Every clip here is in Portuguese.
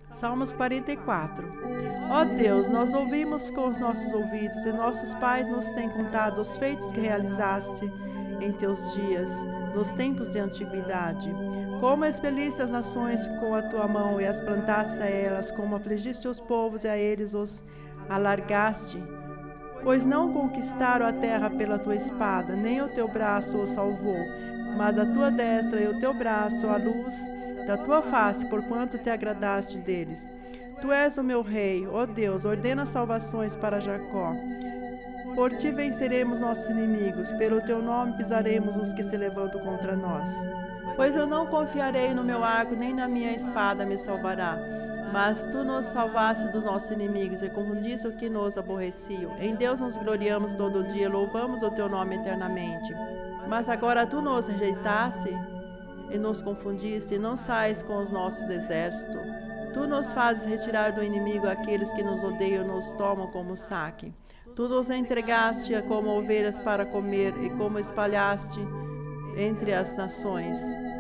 Salmos 44. Ó Deus, nós ouvimos com os nossos ouvidos e nossos pais nos têm contado os feitos que realizaste em teus dias, nos tempos de antiguidade. Como expeliste as nações com a tua mão e as plantaste a elas, como afligiste os povos e a eles os alargaste. Pois não conquistaram a terra pela tua espada, nem o teu braço os salvou, mas a tua destra e o teu braço, a luz da tua face, porquanto te agradaste deles. Tu és o meu rei, ó Deus, ordena salvações para Jacó. Por ti venceremos nossos inimigos, pelo teu nome pisaremos os que se levantam contra nós. Pois eu não confiarei no meu arco, nem na minha espada me salvará. Mas tu nos salvaste dos nossos inimigos e confundiste o que nos aborreciam. Em Deus nos gloriamos todo dia, louvamos o teu nome eternamente. Mas agora tu nos rejeitaste e nos confundiste, e não sais com os nossos exércitos. Tu nos fazes retirar do inimigo aqueles que nos odeiam e nos tomam como saque. Tu nos entregaste como ovelhas para comer e como espalhaste entre as nações.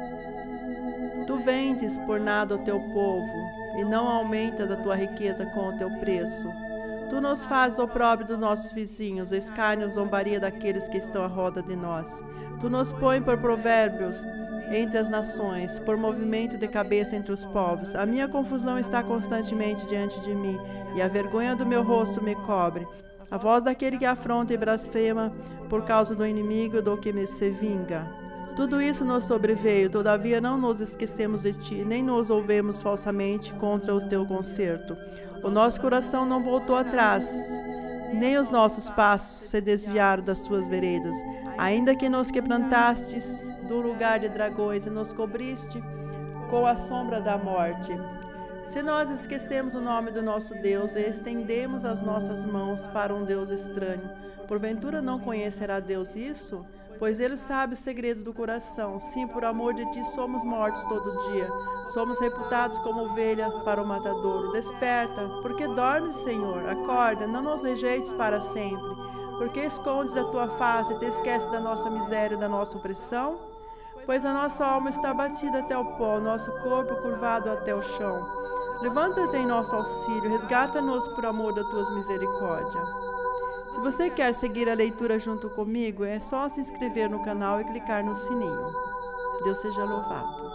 Tu vendes por nada o teu povo e não aumentas a tua riqueza com o teu preço. Tu nos fazes opróbrio dos nossos vizinhos, escárnio e zombaria daqueles que estão à roda de nós. Tu nos pões por provérbios entre as nações, por movimento de cabeça entre os povos. A minha confusão está constantemente diante de mim, e a vergonha do meu rosto me cobre. A voz daquele que afronta e blasfema por causa do inimigo do que me se vinga. Tudo isso nos sobreveio, todavia não nos esquecemos de ti, nem nos ouvemos falsamente contra o teu conserto. O nosso coração não voltou atrás, nem os nossos passos se desviaram das tuas veredas. Ainda que nos quebrantastes do lugar de dragões e nos cobriste com a sombra da morte. Se nós esquecemos o nome do nosso Deus e estendemos as nossas mãos para um Deus estranho, porventura não conhecerá Deus isso? Pois Ele sabe os segredos do coração. Sim, por amor de ti somos mortos todo dia. Somos reputados como ovelha para o matadouro. Desperta, porque dormes, Senhor. Acorda, não nos rejeites para sempre. Porque escondes a tua face e te esqueces da nossa miséria e da nossa opressão? Pois a nossa alma está abatida até o pó, nosso corpo curvado até o chão. Levanta-te em nosso auxílio, resgata-nos por amor das tuas misericórdias. Se você quer seguir a leitura junto comigo, é só se inscrever no canal e clicar no sininho. Deus seja louvado.